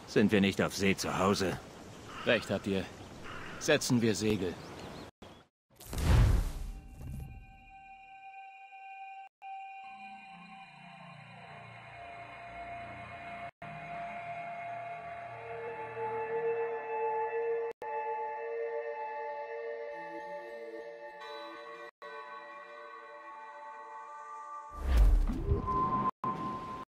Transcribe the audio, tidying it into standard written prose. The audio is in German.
Sind wir nicht auf See zu Hause? Recht habt ihr. Setzen wir Segel.